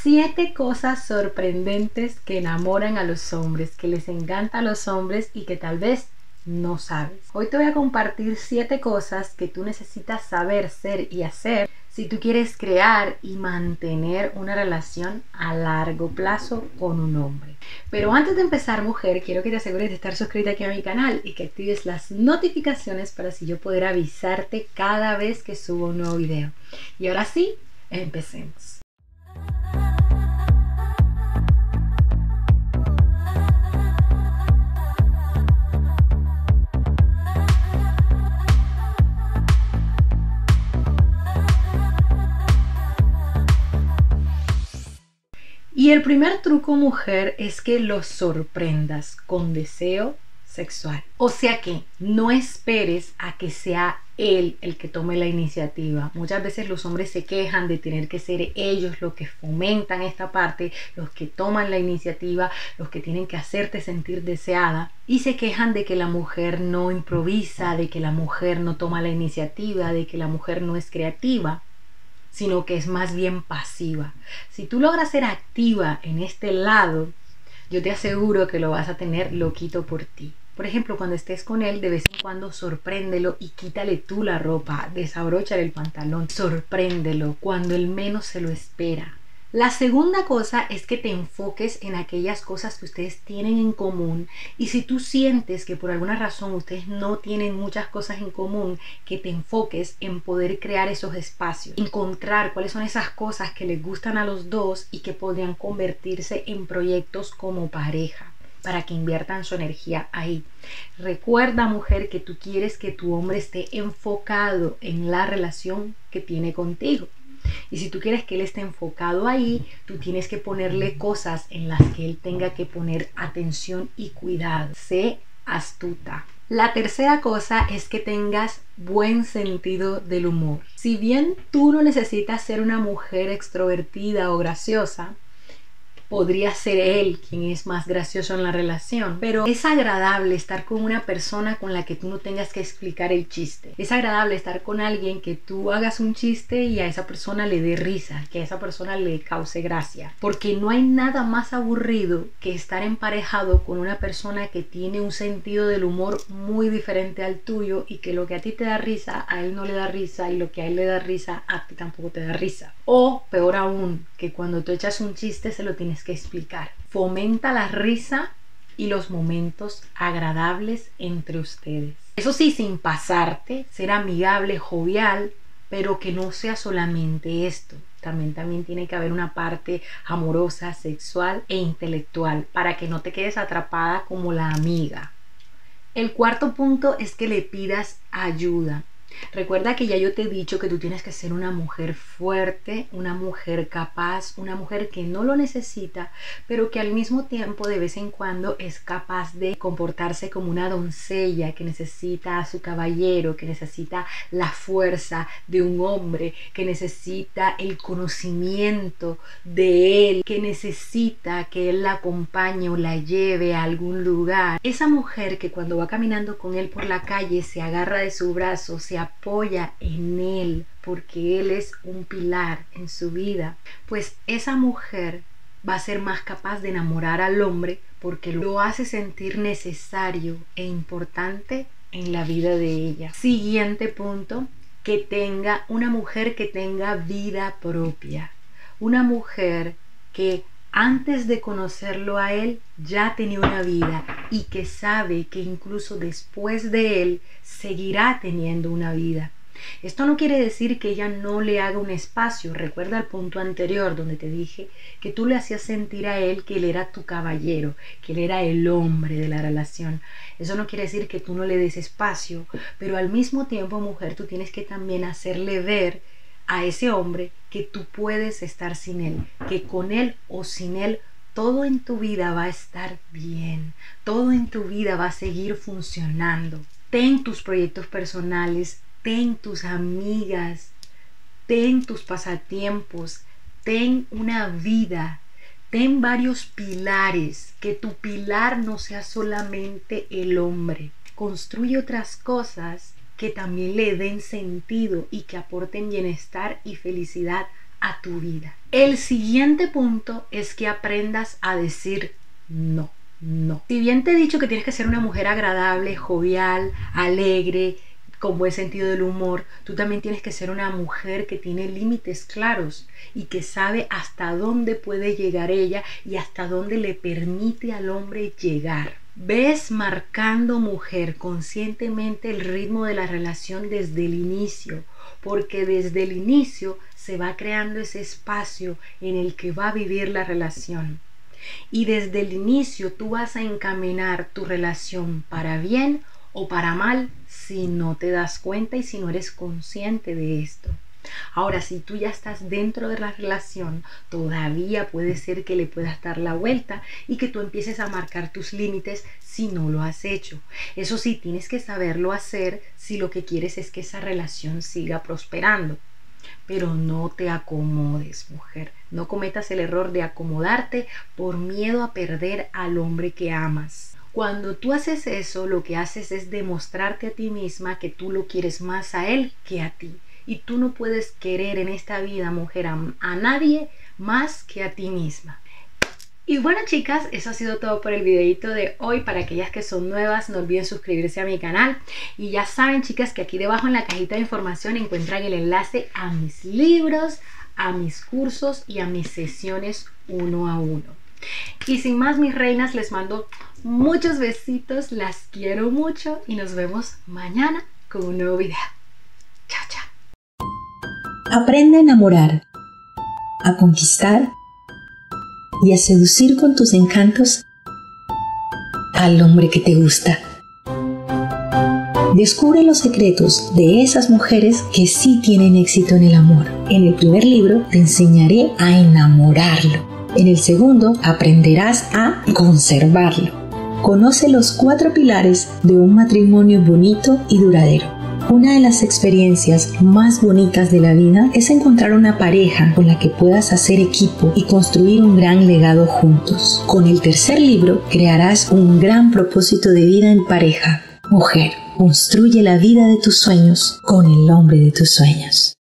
7 cosas sorprendentes que enamoran a los hombres, que les encanta a los hombres y que tal vez no sabes. Hoy te voy a compartir 7 cosas que tú necesitas saber, ser y hacer si tú quieres crear y mantener una relación a largo plazo con un hombre. Pero antes de empezar, mujer, quiero que te asegures de estar suscrita aquí a mi canal y que actives las notificaciones para así yo poder avisarte cada vez que subo un nuevo video. Y ahora sí, empecemos. Y el primer truco, mujer, es que los sorprendas con deseo sexual. O sea que no esperes a que sea él el que tome la iniciativa. Muchas veces los hombres se quejan de tener que ser ellos los que fomentan esta parte, los que toman la iniciativa, los que tienen que hacerte sentir deseada. Y se quejan de que la mujer no improvisa, de que la mujer no toma la iniciativa, de que la mujer no es creativa, sino que es más bien pasiva. Si tú logras ser activa en este lado, yo te aseguro que lo vas a tener loquito por ti. Por ejemplo, cuando estés con él, de vez en cuando sorpréndelo y quítale tú la ropa, desabróchale el pantalón, sorpréndelo cuando él menos se lo espera. La segunda cosa es que te enfoques en aquellas cosas que ustedes tienen en común, y si tú sientes que por alguna razón ustedes no tienen muchas cosas en común, que te enfoques en poder crear esos espacios, encontrar cuáles son esas cosas que les gustan a los dos y que podrían convertirse en proyectos como pareja, para que inviertan su energía ahí. Recuerda, mujer, que tú quieres que tu hombre esté enfocado en la relación que tiene contigo. Y si tú quieres que él esté enfocado ahí, tú tienes que ponerle cosas en las que él tenga que poner atención y cuidado. Sé astuta. La tercera cosa es que tengas buen sentido del humor. Si bien tú no necesitas ser una mujer extrovertida o graciosa, podría ser él quien es más gracioso en la relación, pero es agradable estar con una persona con la que tú no tengas que explicar el chiste. Es agradable estar con alguien que tú hagas un chiste y a esa persona le dé risa, que a esa persona le cause gracia, porque no hay nada más aburrido que estar emparejado con una persona que tiene un sentido del humor muy diferente al tuyo y que lo que a ti te da risa, a él no le da risa, y lo que a él le da risa, a ti tampoco te da risa. O peor aún, que cuando tú echas un chiste se lo tienes que explicar. Fomenta la risa y los momentos agradables entre ustedes. Eso sí, sin pasarte, ser amigable, jovial, pero que no sea solamente esto. También tiene que haber una parte amorosa, sexual e intelectual, para que no te quedes atrapada como la amiga. El cuarto punto es que le pidas ayuda. Recuerda que ya yo te he dicho que tú tienes que ser una mujer fuerte, una mujer capaz, una mujer que no lo necesita, pero que al mismo tiempo de vez en cuando es capaz de comportarse como una doncella que necesita a su caballero, que necesita la fuerza de un hombre, que necesita el conocimiento de él, que necesita que él la acompañe o la lleve a algún lugar. Esa mujer que cuando va caminando con él por la calle se agarra de su brazo, se apoya en él porque él es un pilar en su vida, pues esa mujer va a ser más capaz de enamorar al hombre porque lo hace sentir necesario e importante en la vida de ella. Siguiente punto, que tenga una mujer que tenga vida propia, una mujer que antes de conocerlo a él ya tenía una vida y que sabe que incluso después de él seguirá teniendo una vida. Esto no quiere decir que ella no le haga un espacio. Recuerda el punto anterior donde te dije que tú le hacías sentir a él que él era tu caballero, que él era el hombre de la relación. Eso no quiere decir que tú no le des espacio, pero al mismo tiempo, mujer, tú tienes que también hacerle ver a ese hombre que tú puedes estar sin él, que con él o sin él todo en tu vida va a estar bien, todo en tu vida va a seguir funcionando. Ten tus proyectos personales, ten tus amigas, ten tus pasatiempos, ten una vida, ten varios pilares, que tu pilar no sea solamente el hombre. Construye otras cosas que también le den sentido y que aporten bienestar y felicidad a tu vida. El siguiente punto es que aprendas a decir no. No. Si bien te he dicho que tienes que ser una mujer agradable, jovial, alegre, con buen sentido del humor, tú también tienes que ser una mujer que tiene límites claros y que sabe hasta dónde puede llegar ella y hasta dónde le permite al hombre llegar. Ves marcando, mujer, conscientemente el ritmo de la relación desde el inicio, porque desde el inicio se va creando ese espacio en el que va a vivir la relación. Y desde el inicio tú vas a encaminar tu relación para bien o para mal si no te das cuenta y si no eres consciente de esto. Ahora, si tú ya estás dentro de la relación, todavía puede ser que le puedas dar la vuelta y que tú empieces a marcar tus límites si no lo has hecho. Eso sí, tienes que saberlo hacer si lo que quieres es que esa relación siga prosperando. Pero no te acomodes, mujer. No cometas el error de acomodarte por miedo a perder al hombre que amas. Cuando tú haces eso, lo que haces es demostrarte a ti misma que tú lo quieres más a él que a ti. Y tú no puedes querer en esta vida, mujer, a nadie más que a ti misma. Y bueno, chicas, eso ha sido todo por el videito de hoy. Para aquellas que son nuevas, no olviden suscribirse a mi canal. Y ya saben, chicas, que aquí debajo en la cajita de información encuentran el enlace a mis libros, a mis cursos y a mis sesiones 1 a 1. Y sin más, mis reinas, les mando muchos besitos, las quiero mucho y nos vemos mañana con un nuevo video. Chao, chao. Aprende a enamorar, a conquistar y a seducir con tus encantos al hombre que te gusta. Descubre los secretos de esas mujeres que sí tienen éxito en el amor. En el primer libro te enseñaré a enamorarlo. En el segundo aprenderás a conservarlo. Conoce los 4 pilares de un matrimonio bonito y duradero. Una de las experiencias más bonitas de la vida es encontrar una pareja con la que puedas hacer equipo y construir un gran legado juntos. Con el tercer libro crearás un gran propósito de vida en pareja. Mujer, construye la vida de tus sueños con el hombre de tus sueños.